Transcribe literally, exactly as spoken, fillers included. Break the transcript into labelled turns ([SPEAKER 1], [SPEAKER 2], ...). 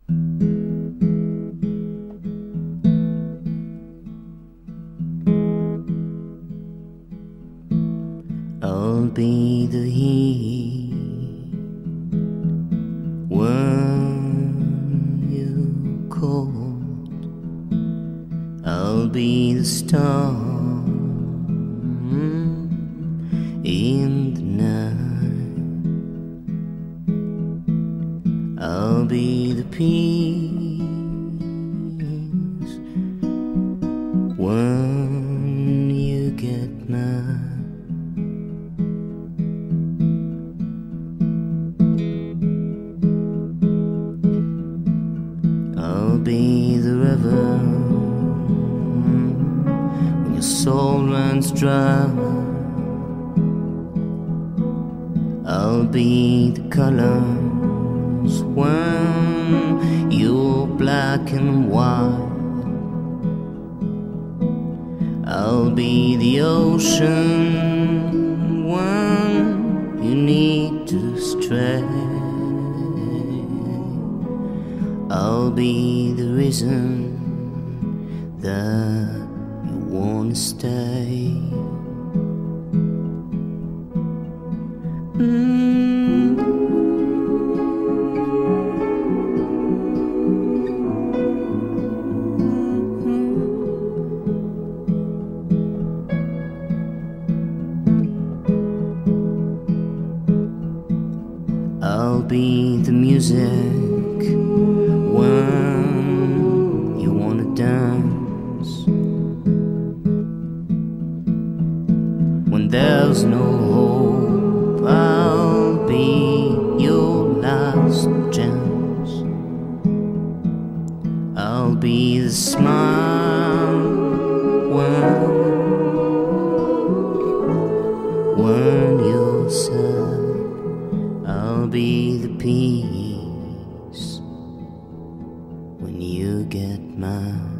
[SPEAKER 1] I'll be the heat when you're cold. I'll be the storm in the night. I'll be the peace when you get mad. I'll be the river when your soul runs dry. I'll be the colors when you're black and white. I'll be the ocean when you need to stray. I'll be the reason that you wanna stay. mm. I'll be the music when you wanna dance, when there's no hope. I'll be your last chance. I'll be the smile when, when you're sad. I'll be the peace when you get mad.